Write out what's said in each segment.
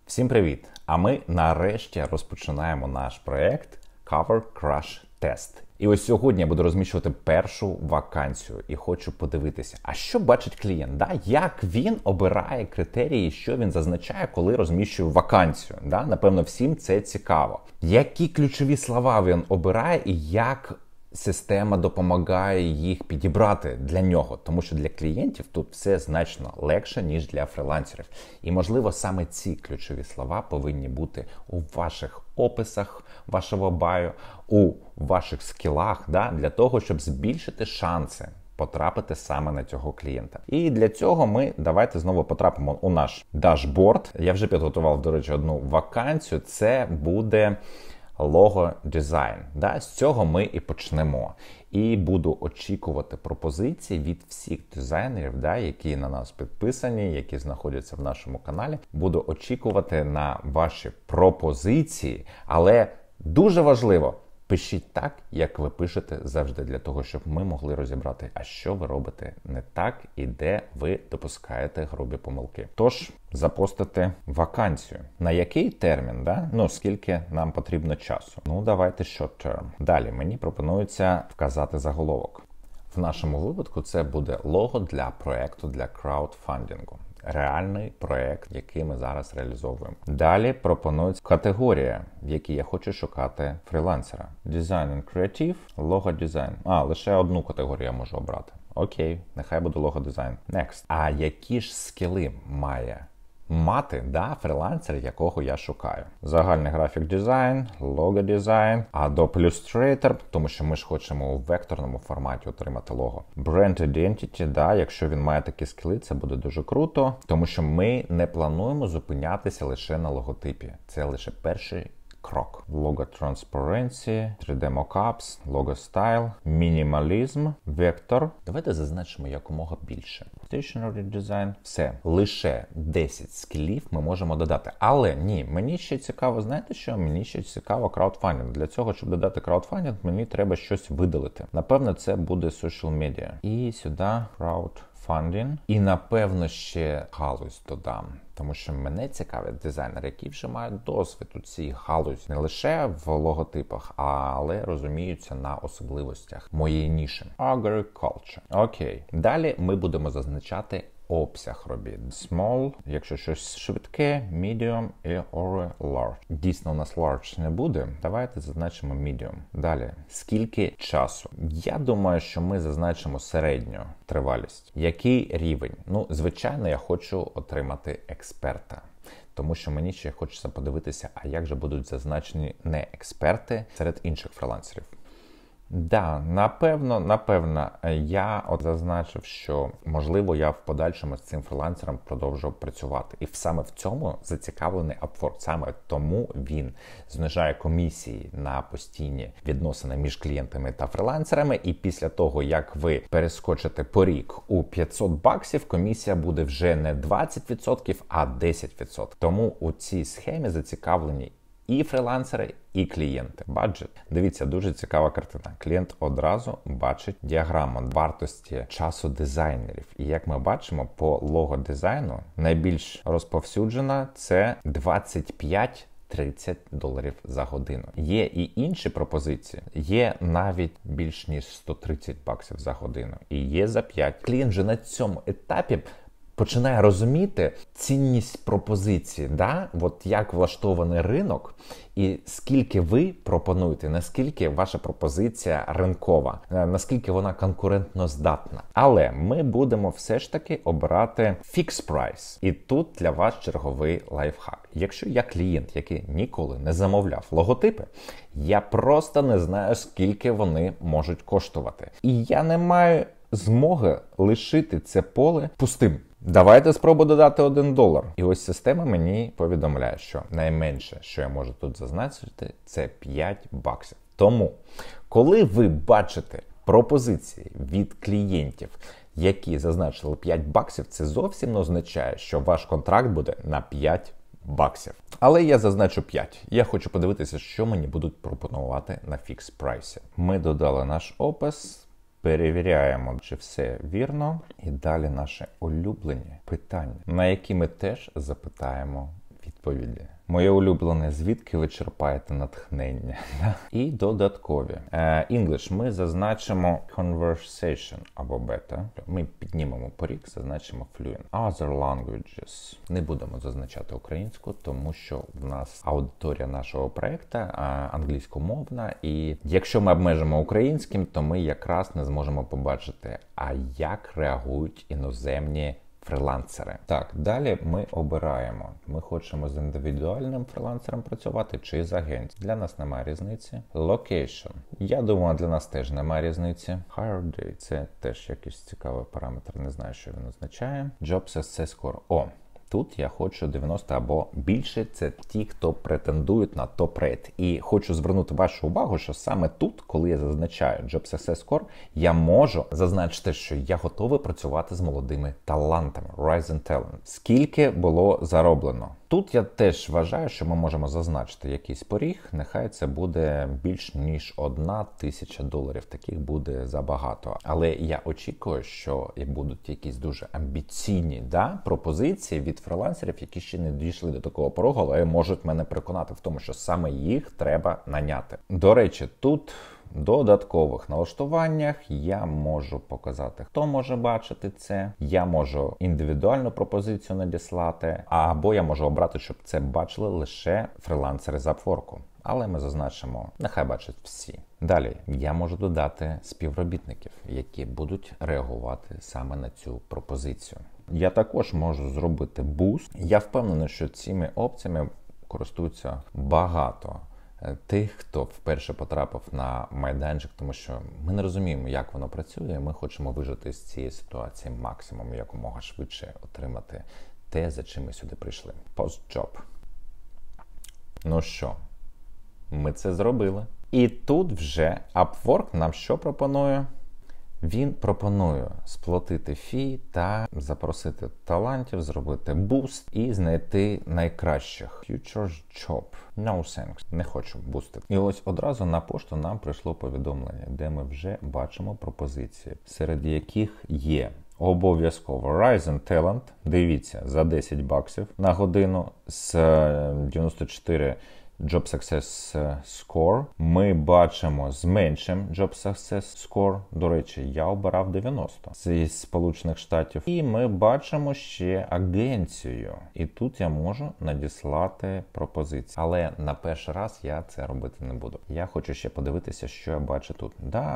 Всім привіт! А ми нарешті розпочинаємо наш проєкт Cover Crash Test. І ось сьогодні я буду розміщувати першу вакансію і хочу подивитися, а що бачить клієнт, як він обирає критерії, що він зазначає, коли розміщує вакансію. Напевно, всім це цікаво. Які ключові слова він обирає і як система допомагає їх підібрати для нього, тому що для клієнтів тут все значно легше, ніж для фрилансерів. І, можливо, саме ці ключові слова повинні бути у ваших описах, вашого баю, у ваших скілах, для того, щоб збільшити шанси потрапити саме на цього клієнта. І для цього ми давайте знову потрапимо у наш дашборд. Я вже підготував, до речі, одну вакансію. Це буде лого-дизайн. З цього ми і почнемо. І буду очікувати пропозиції від всіх дизайнерів, які на нас підписані, які знаходяться в нашому каналі. Буду очікувати на ваші пропозиції, але дуже важливо, пишіть так, як ви пишете завжди, для того, щоб ми могли розібрати, а що ви робите не так і де ви допускаєте грубі помилки. Тож, запостити вакансію. На який термін, скільки нам потрібно часу? Давайте short term. Далі мені пропонується вказати заголовок. В нашому випадку це буде лого для проекту для краудфандингу. Реальний проект, який ми зараз реалізовуємо. Далі пропонується категорія, в якій я хочу шукати фрілансера. Design and Creative, лого-дизайн. Лише одну категорію я можу обрати. Окей, нехай буде лого-дизайн. Next. А які ж скіли має мати, фрилансер, якого я шукаю? Загальний графік дизайн, лого дизайн, Adobe Illustrator, тому що ми ж хочемо у векторному форматі отримати лого. Brand Identity, якщо він має такі скіли, це буде дуже круто, тому що ми не плануємо зупинятися лише на логотипі. Це лише перший крок. Logo Transparency, 3D Mockups, Logo Style, мінімалізм, вектор. Давайте зазначимо якомога більше. Stationary Design. Все. Лише 10 скілів ми можемо додати. Але ні, мені ще цікаво, знаєте що? Мені ще цікаво краудфандинг. Для цього, щоб додати краудфандинг, мені треба щось видалити. Напевно, це буде social media. І сюди краудфандинг. І, напевно, ще галузь додам. Тому що мене цікавить дизайнери, які вже мають досвід у цій галузі. Не лише в логотипах, але розуміються на особливостях моєї ніші. Agriculture. Окей. Далі ми будемо зазначати обсяг робіт. Small, якщо щось швидке, medium і or large. Дійсно, у нас large не буде. Давайте зазначимо medium. Далі. Скільки часу? Я думаю, що ми зазначимо середню тривалість. Який рівень? Звичайно, я хочу отримати експерта. Тому що мені ще хочеться подивитися, а як же будуть зазначені не експерти серед інших фрилансерів. Напевно, я зазначив, що, можливо, я в подальшому з цим фрилансером продовжу працювати. І саме в цьому зацікавлений Upwork. Саме тому він знижає комісії на постійні відносини між клієнтами та фрилансерами. І після того, як ви перескочите поріг у $500, комісія буде вже не 20%, а 10%. Тому у цій схемі зацікавлені і фрилансери, і клієнти. Баджет. Дивіться, дуже цікава картина. Клієнт одразу бачить діаграму вартості часу дизайнерів. І як ми бачимо, по лого-дизайну найбільш розповсюджена це $25-30 за годину. Є і інші пропозиції. Є навіть більш ніж $130 за годину. І є за 5. Клієнт вже на цьому етапі починає розуміти цінність пропозиції, як влаштований ринок і скільки ви пропонуєте, наскільки ваша пропозиція ринкова, наскільки вона конкурентно здатна. Але ми будемо все ж таки обирати fixed price. І тут для вас черговий лайфхак. Якщо я клієнт, який ніколи не замовляв логотипи, я просто не знаю, скільки вони можуть коштувати. І я не маю змоги лишити це поле пустим. Давайте спробую додати $1. І ось система мені повідомляє, що найменше, що я можу тут зазначити, це $5. Тому, коли ви бачите пропозиції від клієнтів, які зазначили $5, це зовсім не означає, що ваш контракт буде на $5. Але я зазначу 5. Я хочу подивитися, що мені будуть пропонувати на фікс прайсі. Ми додали наш опис. Перевіряємо, чи все вірно. І далі наші улюблені питання, на які ми теж запитаємо від відповіді. Моє улюблене, звідки ви черпаєте натхнення. І додаткові. English ми зазначимо conversation або beta. Ми піднімемо поріг, зазначимо fluent. Other languages. Не будемо зазначати українську, тому що в нас аудиторія нашого проекту англійськомовна. І якщо ми обмежимо українським, то ми якраз не зможемо побачити, а як реагують іноземні фрилансери. Так, далі ми обираємо. Ми хочемо з індивідуальним фрилансером працювати чи з агентом. Для нас немає різниці. Location. Я думаю, для нас теж немає різниці. Hire day. Це теж якийсь цікавий параметр. Не знаю, що він означає. Job Success Score. Тут я хочу 90 або більше. Це ті, хто претендують на топ-рейт. І хочу звернути вашу увагу, що саме тут, коли я зазначаю Job Success Score, я можу зазначити, що я готовий працювати з молодими талантами. Rising Talent. Скільки було зароблено? Тут я теж вважаю, що ми можемо зазначити якийсь поріг. Нехай це буде більш ніж $1000. Таких буде забагато. Але я очікую, що будуть якісь дуже амбіційні пропозиції від фрилансерів, які ще не дійшли до такого порогу, але можуть мене переконати в тому, що саме їх треба наняти. До речі, тут в додаткових налаштуваннях я можу показати, хто може бачити це. Я можу індивідуальну пропозицію надіслати, або я можу обрати, щоб це бачили лише фрилансери з Upwork. Але ми зазначимо, нехай бачать всі. Далі, я можу додати співробітників, які будуть реагувати саме на цю пропозицію. Я також можу зробити буст. Я впевнений, що цими опціями користуються багато тих, хто вперше потрапив на майданчик, тому що ми не розуміємо, як воно працює, і ми хочемо вижити з цієї ситуації максимум, якомога швидше отримати те, за чим ми сюди прийшли. Post-job. Ну що, ми це зробили. І тут вже Upwork нам що пропонує? Він пропонує сплатити фі та запросити талантів, зробити буст і знайти найкращих. Future job. No thanks. Не хочу бустити. І ось одразу на пошту нам прийшло повідомлення, де ми вже бачимо пропозиції, серед яких є обов'язково Rising Talent. Дивіться, за $10 на годину з 94 Job Success Score. Ми бачимо з меншим Job Success Score. До речі, я обирав 90 зі Сполучених Штатів. І ми бачимо ще агенцію. І тут я можу надіслати пропозиції. Але на перший раз я це робити не буду. Я хочу ще подивитися, що я бачу тут.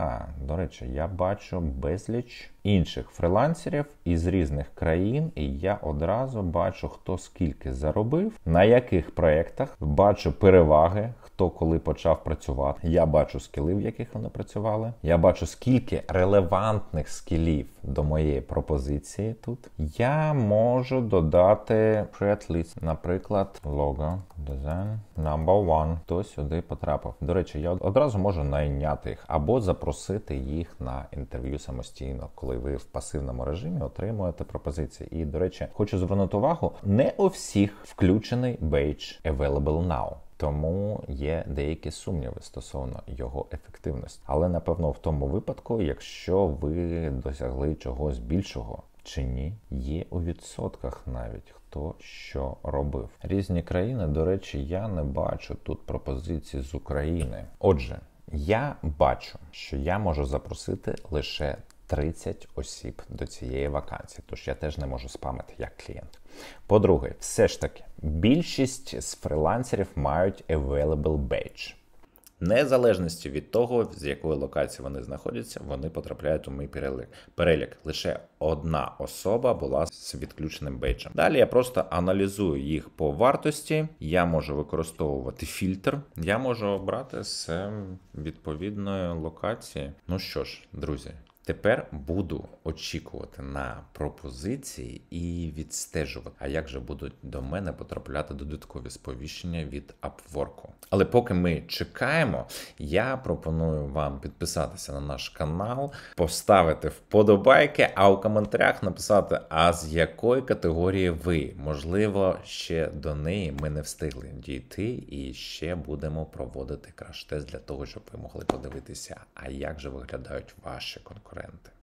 До речі, я бачу безліч інших фрилансерів із різних країн, і я одразу бачу, хто скільки заробив, на яких проєктах, бачу переваги, хто коли почав працювати. Я бачу скіли, в яких вони працювали. Я бачу, скільки релевантних скілів до моєї пропозиції тут. Я можу додати пред-ліст, наприклад, лого, дизайн, number one. Хто сюди потрапив. До речі, я одразу можу найняти їх або запросити їх на інтерв'ю самостійно, коли ви в пасивному режимі отримуєте пропозиції. І, до речі, хочу звернути увагу, не у всіх включений бейдж Available Now. Тому є деякі сумніви стосовно його ефективності. Але, напевно, в тому випадку, якщо ви досягли чогось більшого чи ні, є у відсотках навіть, хто що робив. Різні країни, до речі, я не бачу тут пропозицій з України. Отже, я бачу, що я можу запросити лише 30 осіб до цієї вакансії, тож я теж не можу спамити як клієнт. По-друге, все ж таки, більшість з фрилансерів мають available badge. Незалежності від того, з якої локації вони знаходяться, вони потрапляють у мій перелік. Лише одна особа була з відключеним бейджем. Далі я просто аналізую їх по вартості. Я можу використовувати фільтр. Я можу обрати з відповідної локації. Ну що ж, друзі, тепер буду очікувати на пропозиції і відстежувати, а як же будуть до мене потрапляти додаткові сповіщення від Upwork. Але поки ми чекаємо, я пропоную вам підписатися на наш канал, поставити вподобайки, а у коментарях написати, а з якої категорії ви. Можливо, ще до неї ми не встигли дійти і ще будемо проводити краш-тест для того, щоб ви могли подивитися, а як же виглядають ваші конкуренти.